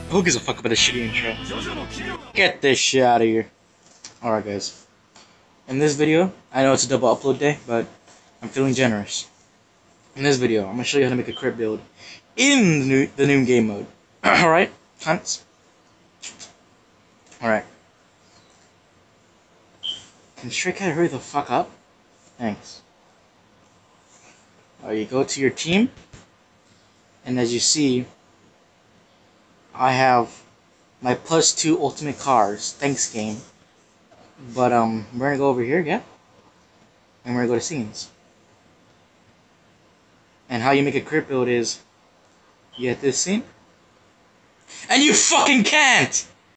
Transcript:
Who gives a fuck about a shitty intro? Get this shit out of here. Alright guys. In this video, I know it's a double upload day, but I'm feeling generous. In this video, I'm gonna show you how to make a crit build in the new game mode. Alright, hunts? Alright. Can Stray Cat hurry the fuck up? Thanks. Alright, you go to your team, and as you see, I have my +2 ultimate cars. Thanks, game. But we're gonna go over here, yeah? And we're gonna go to scenes. And how you make a crit build is you get this scene, and you fucking can't!